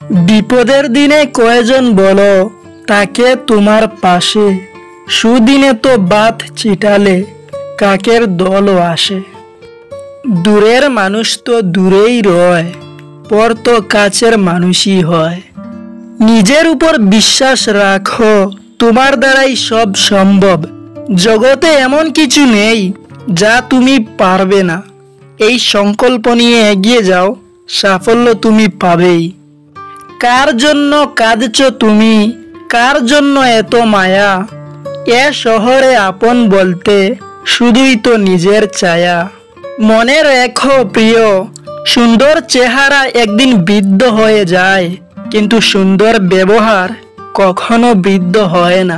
বিপদের দিনে কয়জন বলো তাকে তোমার পাশে, সুদিনে তো বাত চিটালে কাকের দলও আসে। দূরের মানুষ তো দূরেই রয়, পর তো কাছের মানুষই হয়। নিজের উপর বিশ্বাস রাখো, তোমার দ্বারাই সব সম্ভব। জগতে এমন কিছু নেই যা তুমি পারবে না। এই সংকল্প নিয়ে এগিয়ে যাও, সাফল্য তুমি পাবেই। কার জন্য কাঁদছো তুমি, কার জন্য এত মায়া? এ শহরে আপন বলতে শুধুই তো নিজের ছায়া। মনে রেখো প্রিয়, সুন্দর চেহারা একদিন বৃদ্ধ হয়ে যায়, কিন্তু সুন্দর ব্যবহার কখনো বৃদ্ধ হয় না।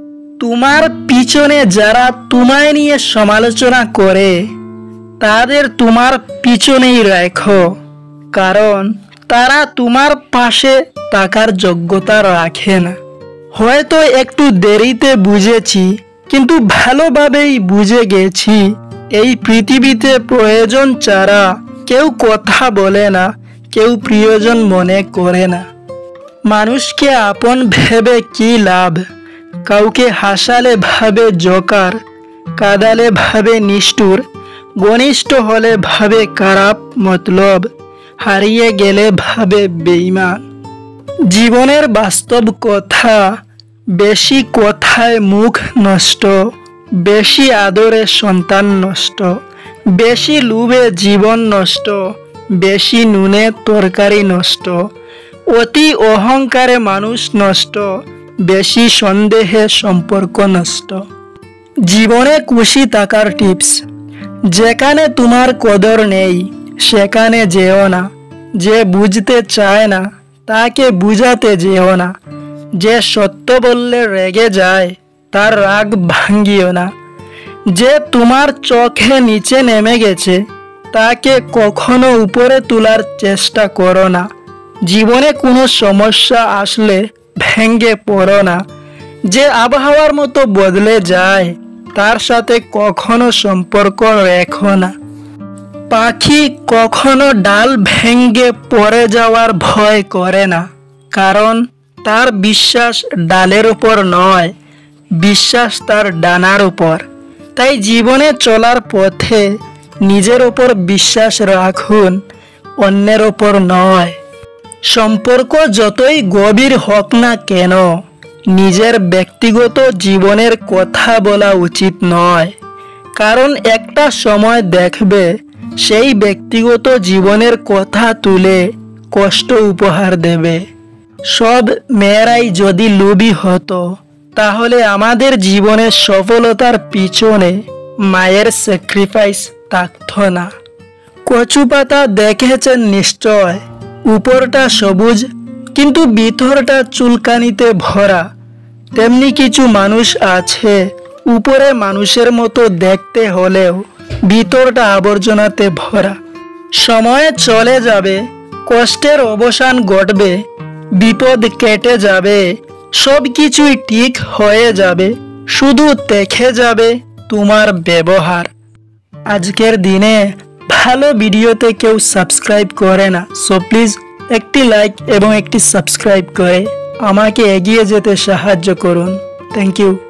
তোমার পিছনে যারা তোমায় নিয়ে সমালোচনা করে, তাদের তোমার পিছনেই রেখো, কারণ তারা তোমার পাশে থাকার যোগ্যতা রাখে না। হয়তো একটু দেরিতে বুঝেছি, কিন্তু ভালোভাবেই বুঝে গেছি। এই পৃথিবীতে প্রয়োজন ছাড়া কেউ কথা বলে না, কেউ প্রিয়জন মনে করে না। মানুষকে আপন ভেবে কি লাভ? কাউকে হাসালে ভাবে জোকার, কাঁদালে ভাবে নিষ্ঠুর, ঘনিষ্ঠ হলে ভাবে খারাপ মতলব, হারিয়ে গেলে ভাবে বেঈমান। জীবনের বাস্তব কথা, বেশি কথায় মুখ নষ্ট, বেশি আদরে সন্তান নষ্ট, বেশি লোভে জীবন নষ্ট, বেশি নুনে তরকারি নষ্ট, অতি অহংকারে মানুষ নষ্ট, বেশি সন্দেহে সম্পর্ক নষ্ট। জীবনে খুশি থাকার টিপস: যেখানে তোমার কদর নেই সেখানে যেও না। যে বুঝতে চায় না তাকে বুঝাতে যেও না। যে সত্য বললে রেগে যায় তার রাগ ভাঙ্গিও না। যে তোমার চোখে নিচে নেমে গেছে তাকে কখনো উপরে তোলার চেষ্টা করো না। জীবনে কোনো সমস্যা আসলে ভেঙে পড়ো না। যে আবহাওয়ার মতো বদলে যায় তার সাথে কখনো সম্পর্ক রেখো না। পাখি কখনো ডাল ভেঙে পড়ে যাওয়ার ভয় করে না, কারণ তার বিশ্বাস ডালের উপর নয়, বিশ্বাস তার ডানার উপর। তাই জীবনে চলার পথে নিজের উপর বিশ্বাস রাখুন, অন্যের উপর নয়। সম্পর্ক যতই গভীর হোক না কেন, নিজের ব্যক্তিগত জীবনের কথা বলা উচিত নয়, কারণ একটা সময় দেখবে সেই ব্যক্তিগত জীবনের কথা তুলে কষ্ট উপহার দেবে। সব মেয়েরাই যদি লোভী হতো, তাহলে আমাদের জীবনের সফলতার পিছনে মায়ের স্যাক্রিফাইস থাকতো না। কচু পাতা দেখেছেন নিশ্চয়, উপরটা সবুজ কিন্তু ভিতরটা চুলকানিতে ভরা। তেমনি কিছু মানুষ আছে, উপরে মানুষের মতো দেখতে হলেও ভিতরটা আবর্জনাতে ভরা। সময় চলে যাবে, কষ্টের অবসান ঘটবে, বিপদ কেটে যাবে, সব কিছুই ঠিক হয়ে যাবে, শুধু দেখে যাবে তোমার ব্যবহার। আজকের দিনে ভালো ভিডিওতে কেউ সাবস্ক্রাইব করে না, সো প্লিজ একটি লাইক এবং একটি সাবস্ক্রাইব করে আমাকে এগিয়ে যেতে সাহায্য করুন। Thank you.